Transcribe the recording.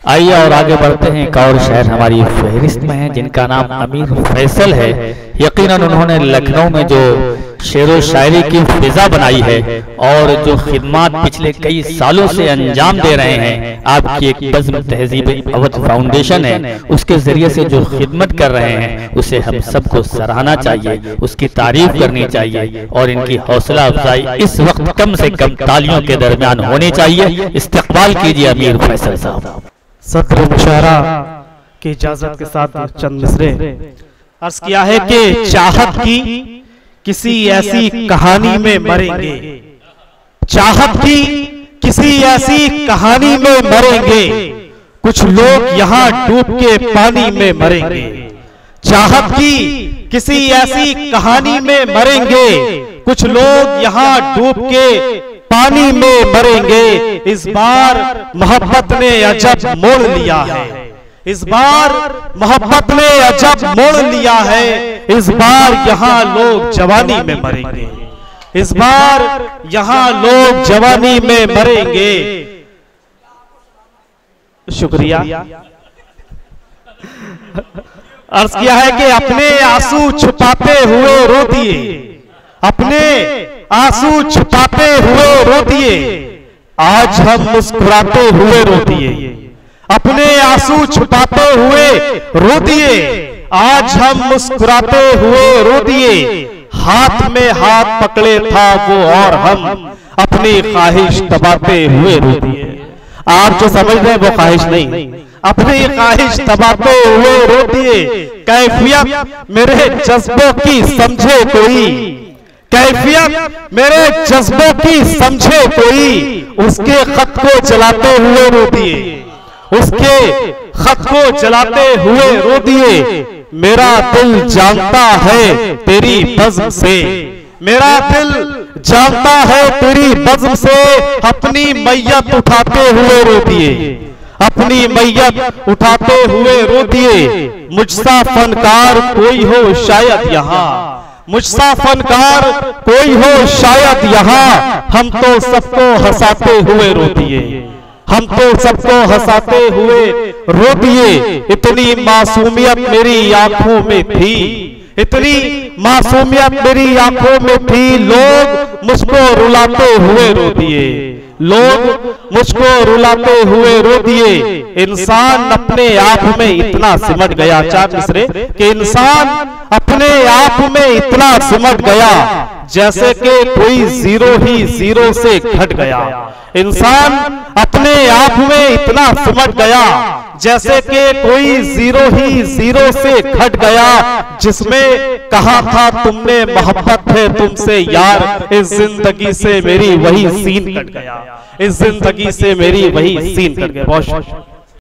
आइए और आगे बढ़ते हैं। एक और शायर हमारी फहरिस्त में है जिनका नाम अमीर फैसल है। यकीनन उन्होंने लखनऊ में जो शेरो शायरी की फिजा बनाई है और जो खिदमात पिछले कई सालों से अंजाम दे रहे हैं, आपकी एक बज़्म तहज़ीब अवध फाउंडेशन है, उसके जरिए से जो खिदमत कर रहे हैं उसे हम सबको सराहना चाहिए, उसकी तारीफ करनी चाहिए और इनकी हौसला अफजाई इस वक्त कम से कम तालियों के दरमियान होनी चाहिए। इस्तकबाल कीजिए अमीर फैसल साहब। सदर मुशायरा की इजाजत के साथ चंद मिसरे अर्ज किया है कि चाहत की किसी ऐसी कहानी में मरेंगे, चाहत की किसी ऐसी कहानी में मरेंगे, कुछ लोग यहाँ डूब के पानी में मरेंगे। चाहत की किसी ऐसी कहानी में मरेंगे, कुछ लोग यहाँ डूब के पानी में मरेंगे। इस बार मोहब्बत ने अजब मोड़ लिया है, इस बार मोहब्बत ने अजब मोड़ लिया है। इस बार यहाँ लोग जवानी में मरेंगे, इस बार यहाँ लोग जवानी में मरेंगे। शुक्रिया। अर्ज किया है कि अपने आंसू छुपाते हुए रो दिए, अपने आंसू छुपाते हुए रो दिए, आज हम मुस्कुराते हुए रो दिए। अपने आंसू छुपाते हुए रो दिए, आज हम मुस्कुराते हुए रो दिए। हाथ में हाथ पकड़े था वो और हम अपनी ख्वाहिश दबाते हुए रो दिए। आप जो समझ रहे वो ख्वाहिश नहीं, अपनी ख्वाहिश दबाते हुए रो दिए। कैफियत मेरे जज्बों की समझे कोई, कैफियत मेरे जज्बों की समझे कोई, उसके खत को जलाते हुए रो दिए, उसके खत को जलाते हुए रो दिए। मेरा दिल जानता है तेरी बज़्म से, मेरा दिल जानता है तेरी बज़्म से, अपनी मैयत उठाते हुए रो दिए, अपनी मैयत उठाते हुए रो दिए। मुझसा फनकार कोई हो शायद यहाँ, मुझसा फनकार कोई हो शायद यहाँ, हम तो सबको हंसाते हुए रो दिए, हम तो सबको हंसाते हुए रो दिए। इतनी मासूमियत मेरी आंखों में थी, इतनी मासूमियत मेरी आंखों में थी, लोग मुझको रुलाते हुए रो दिए, लोग मुझको रुलाते हुए रो दिए। इंसान अपने आप में इतना सिमट गया, चार मिसरे, कि इंसान अपने आप में इतना सिमट गया जैसे कि कोई जीरो ही जीरो से घट गया। इंसान अपने आप में इतना सिमट गया जैसे कि कोई जीरो ही जीरो से घट गया, जिसमें कहा था तुमने मोहब्बत है तुमसे यार, इस जिंदगी से मेरी वही सीन कट गया, इस जिंदगी से मेरी वही सीन कट गया। बहुत